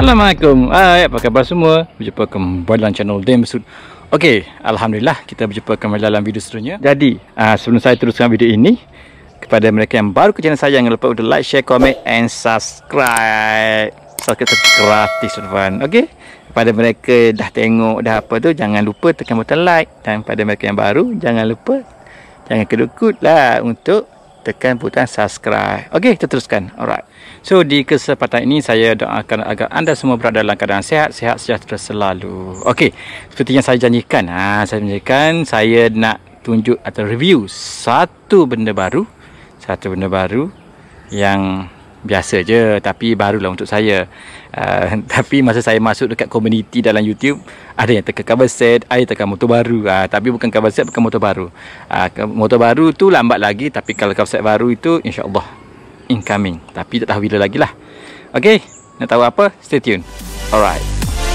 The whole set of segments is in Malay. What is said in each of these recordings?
Assalamualaikum. Apa khabar semua? Berjumpa kembali dalam channel Damsud. Okey, alhamdulillah kita berjumpa kembali dalam video seterusnya. Jadi, sebelum saya teruskan video ini, kepada mereka yang baru ke channel saya, jangan lupa untuk like, share, comment and subscribe. Subscribe gratis, teman. Okey. Pada mereka dah tengok dah apa tu, jangan lupa tekan butang like, dan pada mereka yang baru, jangan lupa jangan kedut-kedutlah untuk tekan butang subscribe. Okey, kita teruskan. Alright. So di kesempatan ini saya doakan agar anda semua berada dalam keadaan sihat sejahtera selalu. Okey, seperti yang saya janjikan, saya nak tunjuk atau review satu benda baru yang biasa je tapi barulah untuk saya. Tapi masa saya masuk dekat komuniti dalam YouTube, ada yang tekan cover set, ada yang tekan motor baru. Tapi bukan cover set, bukan motor baru. Motor baru tu lambat lagi, tapi kalau cover set baru itu insya-Allah incoming, tapi tak tahu bila lagi lah. Okey, nak tahu apa? Stay tune. Alright.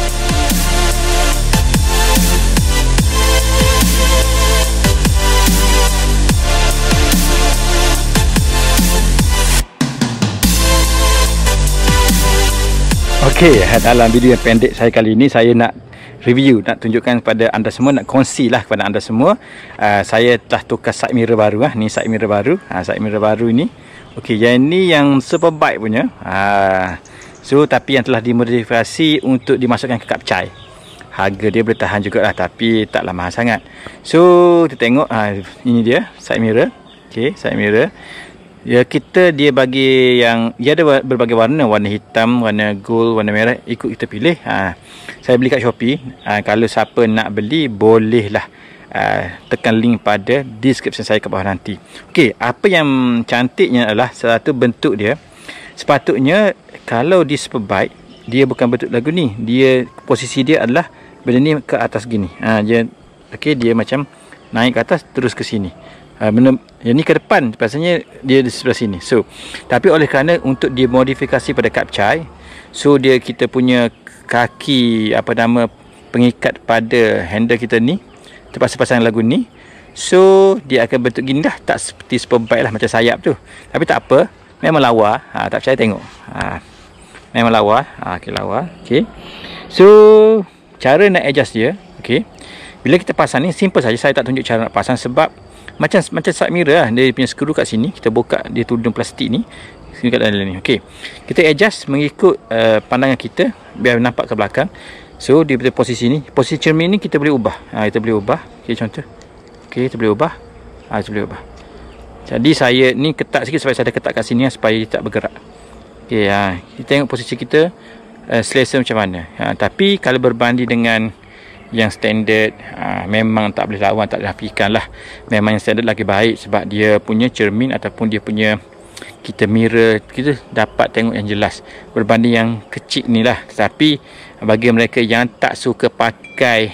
Okey, dalam video yang pendek saya kali ini, saya nak review, nak tunjukkan kepada anda semua, nak kongsi lah kepada anda semua. Saya telah tukar side mirror baru. Ni side mirror baru. Side mirror baru ni. Okey, yang ni yang super bike punya. So tapi yang telah dimodifikasi untuk dimasukkan ke kapcai. Harga dia boleh tahan jugalah, tapi taklah mahal sangat. So kita tengok, ini dia side mirror. Okey, side mirror. Ya, dia bagi yang dia ada berbagai warna, warna hitam, warna gold, warna merah, ikut kita pilih. Saya beli kat Shopee. Kalau siapa nak beli, bolehlah tekan link pada description saya ke bawah nanti. Okey, apa yang cantiknya adalah satu bentuk dia. Sepatutnya kalau di Superbike, dia bukan bentuk lagu ni. Dia posisi dia adalah benda ni ke atas gini. Dia macam naik ke atas terus ke sini. Yang ni ke depan, biasanya dia di sebelah sini. So, tapi oleh kerana untuk dimodifikasi pada kapcai, so kita punya kaki pengikat pada handle kita ni terpaksa pasang lagu ni. So dia akan bentuk gini dah, tak seperti Superbike lah, macam sayap tu. Tapi tak apa, memang lawa. Tak percaya tengok. Memang lawa. Okey, lawa. Okey. So cara nak adjust dia, okey. Bila kita pasang ni simple saja. Saya tak tunjuk cara nak pasang sebab macam side mirror lah. Dia punya skru kat sini, kita buka dia tudung plastik ni. Sini kat dalam ni. Okey. Kita adjust mengikut pandangan kita biar nampak ke belakang. So dia pada posisi ni, posisi cermin ni kita boleh ubah. Kita boleh ubah. Okey, contoh. Okey, kita boleh ubah. Kita boleh ubah. Jadi saya ni ketat sikit supaya saya ketat kat sini supaya tak bergerak. Okey, kita tengok posisi kita selesa macam mana. Tapi kalau berbanding dengan yang standard, memang tak boleh lawan, tak boleh nafikan lah. Memang yang standard lagi baik sebab dia punya cermin ataupun dia punya mirror, kita dapat tengok yang jelas berbanding yang kecil ni lah. Tapi bagi mereka yang tak suka pakai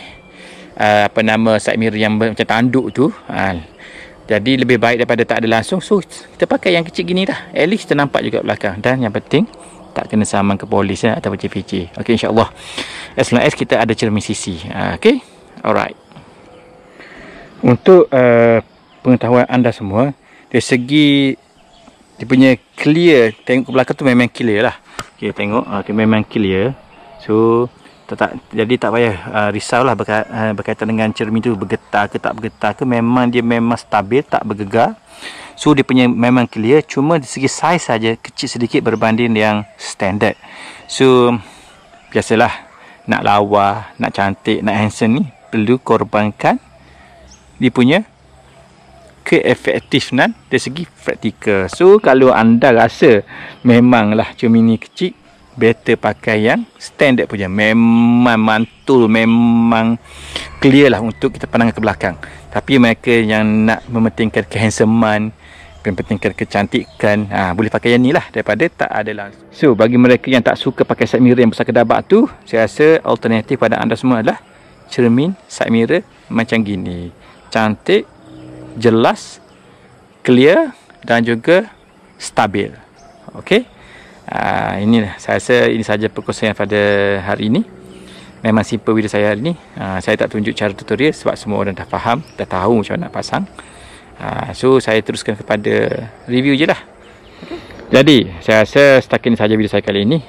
side mirror yang macam tanduk tu, jadi lebih baik daripada tak ada langsung. So kita pakai yang kecil gini dah, at least kita nampak juga belakang. Dan yang penting tak kena saman ke polis ataupun CVC. Okey, insyaAllah as long as kita ada cermin sisi. Okey, alright. Untuk pengetahuan anda semua, dari segi dia punya clear, tengok ke belakang tu memang clear lah. Okey, tengok, memang clear. So jadi tak payah risaulah berkaitan dengan cermin tu bergetar ke tak bergetar ke. Memang dia memang stabil, tak bergegar. So dia punya memang clear, cuma dari segi saiz saja kecil sedikit berbanding yang standard. So biasalah, nak lawa, nak cantik, nak handsome ni perlu korbankan dia punya keefektifan dari segi praktikal. So kalau anda rasa memanglah cermin ni kecil, better pakai yang standard punya. Memang mantul, memang clear lah untuk kita pandang ke belakang. Tapi mereka yang nak mementingkan kehandsomean, mementingkan kecantikan, boleh pakai yang ni lah daripada tak ada langsung. So bagi mereka yang tak suka pakai side mirror yang besar kedabak tu, saya rasa alternatif pada anda semua adalah cermin side mirror macam gini. Cantik, jelas, clear dan juga stabil. Okey. Inilah, saya rasa ini saja perkongsian pada hari ini. Memang simple video saya hari ini. Saya tak tunjuk cara tutorial sebab semua orang dah faham, dah tahu macam mana nak pasang. So saya teruskan kepada review je lah. Jadi saya rasa setakat ini saja video saya kali ini.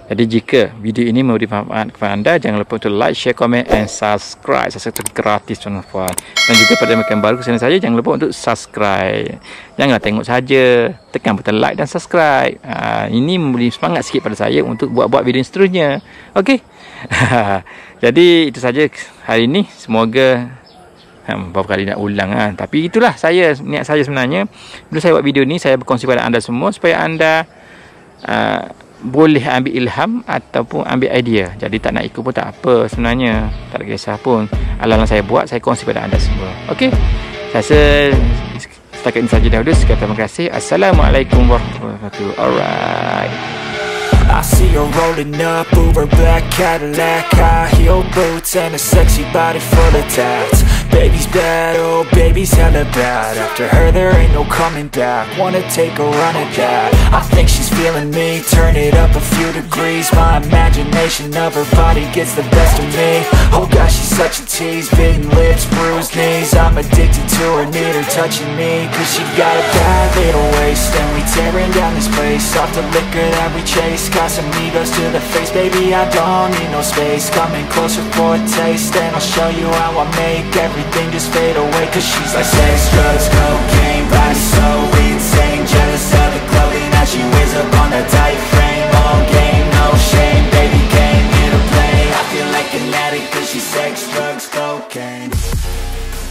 Jadi jika video ini memberi manfaat kepada anda, jangan lupa untuk like, share, komen and subscribe. Subscribe gratis tuan-tuan. Dan juga pada mereka yang baru ke channel saya, jangan lupa untuk subscribe. Janganlah tengok saja, tekan butang like dan subscribe. Ini memberi semangat sikit pada saya untuk buat-buat video seterusnya. Okey. Jadi itu saja hari ini. Semoga berapa kali nak ulang tapi itulah niat saya sebenarnya. Bila saya buat video ni, saya berkongsi pada anda semua supaya anda boleh ambil ilham ataupun ambil idea. Jadi tak nak ikut pun tak apa sebenarnya, tak ada kisah pun. Alang saya buat, saya kongsi pada anda semua. Okey, saya rasa setakat ini saja dahulu. Sekian, terima kasih. Assalamualaikum warahmatullahi wabarakatuh. Alright. I see her rolling up, Uber black Cadillac, high heel boots and a sexy body full of tats. Baby's bad, oh baby's hella bad. After her there ain't no coming back. Wanna take a run at that. I think she's feeling me, turn it up a few degrees. My imagination of her body gets the best of me. Oh gosh, she's such a tease, bitten lips, bruised knees. I'm addicted to her, need her touching me. Cause she got a bad little waist, and we tearing down this place. Off the liquor that we chase, got some egos to the face. Baby, I don't need no space, coming closer for a taste. And I'll show you how I make everything just fade away. Cause she's like sex, drugs, cocaine, body so insane. Jealous of the clothing that she wears up on that tight frame. All game, no shame, baby came here to play. I feel like an addict cause she's sex, drugs, cocaine.